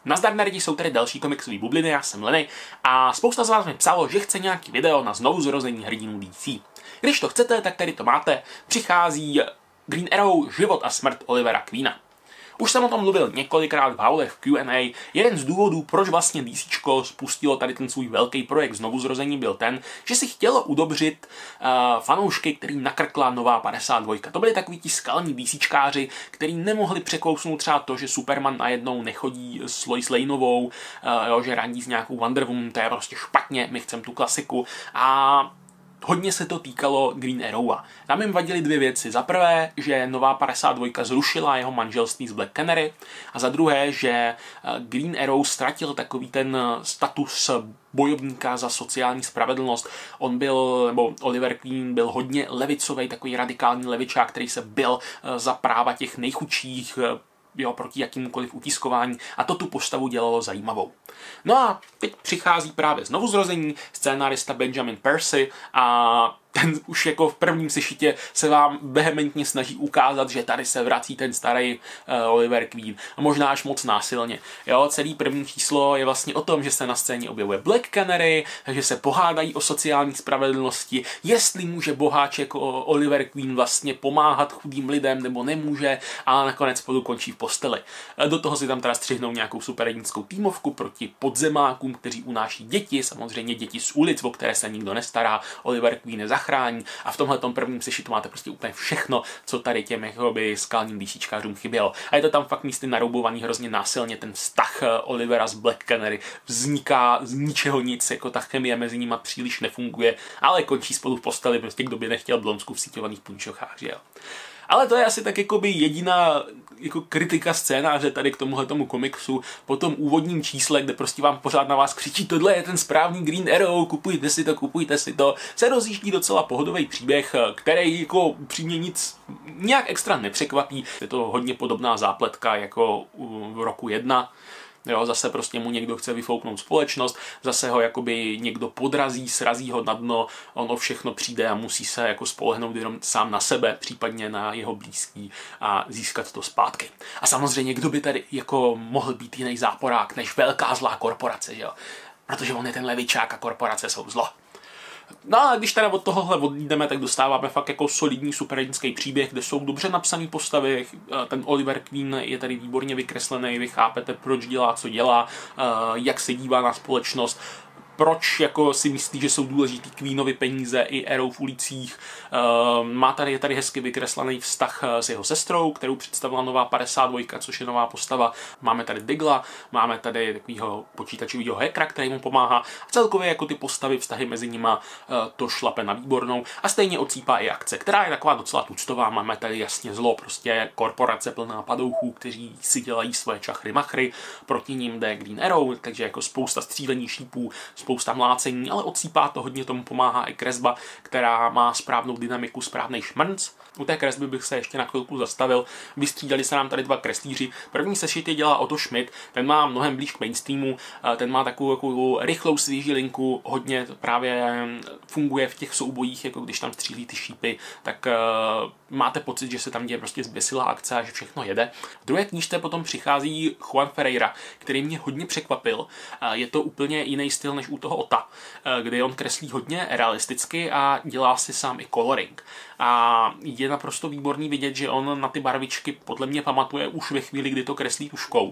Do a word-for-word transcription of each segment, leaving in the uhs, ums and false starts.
Nazdar nerdi, jsou tady další komiksové bubliny, já jsem Lenny a spousta z vás mi psalo, že chce nějaký video na znovuzrození hrdinů D C. Když to chcete, tak tady to máte. Přichází Green Arrow, život a smrt Olivera Queena. Už jsem o tom mluvil několikrát v Howlech v Q and A. Jeden z důvodů, proč vlastně DCčko spustilo tady ten svůj velký projekt znovuzrození, byl ten, že si chtělo udobřit uh, fanoušky, kterým nakrkla nová padesát dva. To byli takový ti skalní DCčkáři, kteří nemohli překousnout třeba to, že Superman najednou nechodí s Lois Laneovou, uh, jo, že randí s nějakou Wonder Woman, to je prostě špatně, my chceme tu klasiku. A hodně se to týkalo Green Arrowa. Tam jim vadily dvě věci. Za prvé, že nová padesát dva zrušila jeho manželství s Black Canary a za druhé, že Green Arrow ztratil takový ten status bojovníka za sociální spravedlnost. On byl, nebo Oliver Queen byl hodně levicový, takový radikální levičák, který se bil za práva těch nejchudších, jo, proti jakýmukoliv utiskování a to tu postavu dělalo zajímavou. No a teď přichází právě znovuzrození scénárista Benjamin Percy a ten už jako v prvním sešitě se vám vehementně snaží ukázat, že tady se vrací ten starý uh, Oliver Queen. A možná až moc násilně. Jo, celý první číslo je vlastně o tom, že se na scéně objevuje Black Canary, že se pohádají o sociální spravedlnosti, jestli může boháč jako Oliver Queen vlastně pomáhat chudým lidem nebo nemůže, a nakonec spolu končí v posteli. Do toho si tam teda střihnou nějakou superhrdinskou týmovku proti podzemákům, kteří unáší děti, samozřejmě děti z ulic, o které se nikdo nestará. Oliver Queen je zachrání a v tomhle prvním sešitu máte prostě úplně všechno, co tady těm jakoby skalním DCčkářům chybělo. A je to tam fakt místy naroubovaný hrozně násilně, ten vztah Olivera s Black Canary vzniká z ničeho nic, jako ta chemie mezi nimi příliš nefunguje, ale končí spolu v posteli, prostě kdo by nechtěl blonsku v síťovaných punčochách, že jo. Ale to je asi tak jakoby jediná jako kritika scénáře tady k tomuhle tomu komiksu po tom úvodním čísle, kde prostě vám pořád na vás křičí, tohle je ten správný Green Arrow, kupujte si to, kupujte si to, se rozjíždí docela pohodový příběh, který jako upřímně nic nějak extra nepřekvapí. Je to hodně podobná zápletka jako v roku jedna. Jo, zase prostě mu někdo chce vyfouknout společnost, zase ho jakoby někdo podrazí, srazí ho na dno, ono všechno přijde a musí se jako spolehnout jenom sám na sebe, případně na jeho blízký a získat to zpátky. A samozřejmě, kdo by tady jako mohl být jiný záporák než velká zlá korporace, že jo? Protože on je ten levičák a korporace jsou zlo. No a když teda od tohohle odjídeme, tak dostáváme fakt jako solidní superhrdinský příběh, kde jsou dobře napsané postavy. Ten Oliver Queen je tady výborně vykreslený, vy chápete, proč dělá, co dělá, jak se dívá na společnost, proč jako si myslí, že jsou důležitý Queenovi peníze i Arrow v ulicích. Má tady, je tady hezky vykreslený vztah s jeho sestrou, kterou představila nová padesát dva, což je nová postava. Máme tady Digla, máme tady takového počítačového hackera, který mu pomáhá. A celkově jako ty postavy, vztahy mezi nima, to šlape na výbornou. A stejně odsýpá i akce, která je taková docela tuctová. Máme tady jasně zlo, prostě korporace plná padouchů, kteří si dělají svoje čachry machry. Proti ním jde Green Arrow, takže jako spousta střílení šípů, spousta mlácení, ale odsýpá to, hodně tomu pomáhá i kresba, která má správnou dynamiku, správný šmrnc. U té kresby bych se ještě na chvilku zastavil. Vystřídali se nám tady dva kreslíři. První sešit je dělá Otto Schmidt, ten má mnohem blíž k mainstreamu, ten má takovou, takovou rychlou svěží linku, hodně právě funguje v těch soubojích, jako když tam střílí ty šípy, tak uh, máte pocit, že se tam děje prostě zběsilá akce a že všechno jede. V druhé knížce potom přichází Juan Ferreira, který mě hodně překvapil. Uh, je to úplně jiný styl než u toho Ota, uh, kdy on kreslí hodně realisticky a dělá si sám i coloring. A je naprosto výborný vidět, že on na ty barvičky podle mě pamatuje už ve chvíli, kdy to kreslí tuškou.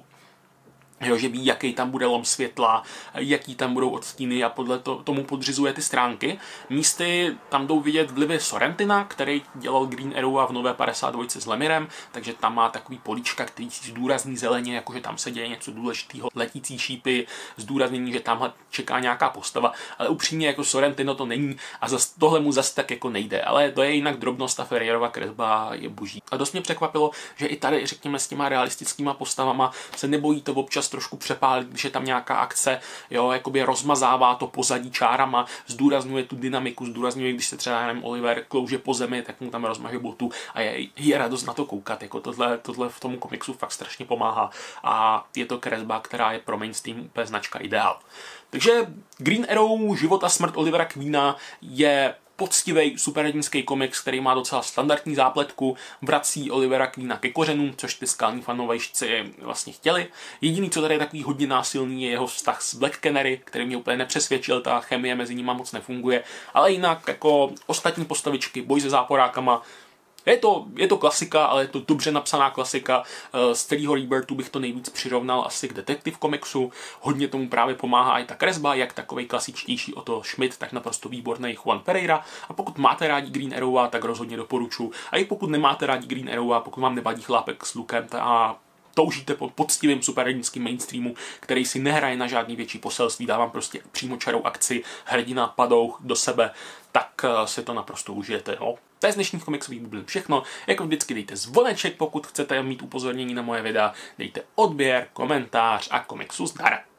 Jo, že ví, jaký tam bude lom světla, jaký tam budou odstíny a podle to, tomu podřizuje ty stránky. Místy tam jdou vidět vlivy Sorrentina, který dělal Green Arrow a v nové padesát dva s Lemirem, takže tam má takový políčka, který si zdůrazní zeleně, jakože tam se děje něco důležitého, letící šípy, zdůraznění, že tamhle čeká nějaká postava, ale upřímně jako Sorrentino to není a zas, tohle mu zas tak jako nejde, ale to je jinak drobnost a Ferreirova kresba je boží. A dost mě překvapilo, že i tady, řekněme, s těma realistickýma postavama se nebojí to občas trošku přepálit, když je tam nějaká akce, jo, jakoby rozmazává to pozadí čárama, zdůrazňuje tu dynamiku, zdůrazňuje, když se třeba nevím, Oliver klouže po zemi, tak mu tam rozmaže botu a je, je radost na to koukat, jako tohle, tohle v tom komiksu fakt strašně pomáhá a je to kresba, která je pro mainstream úplně značka ideál. Takže Green Arrow, život a smrt Olivera Queena je poctivý superhrdinský komiks, který má docela standardní zápletku, vrací Olivera Queena ke kořenům, což ty skalní fanovejšci vlastně chtěli. Jediný, co tady je takový hodně násilný, je jeho vztah s Black Canary, který mě úplně nepřesvědčil, ta chemie mezi nimi moc nefunguje, ale jinak jako ostatní postavičky, boj se záporákama, Je to, je to klasika, ale je to dobře napsaná klasika. Z celého Rebirthu bych to nejvíc přirovnal asi k Detective komiksu. Hodně tomu právě pomáhá i ta kresba, jak takovej klasičtější Otto Schmidt, tak naprosto výborný Juan Pereira. A pokud máte rádi Green Arrowa, tak rozhodně doporučuji. A i pokud nemáte rádi Green Arrowa, pokud vám nevadí chlápek s lukem a toužíte po poctivým superhrdinským mainstreamu, který si nehraje na žádný větší poselství, dávám prostě přímočarou akci, hrdina padou do sebe, tak si to naprosto užijete. No. To je z dnešních komiksových bublin všechno. Jako vždycky dejte zvoneček, pokud chcete mít upozornění na moje videa, dejte odběr, komentář a komiksu zdar.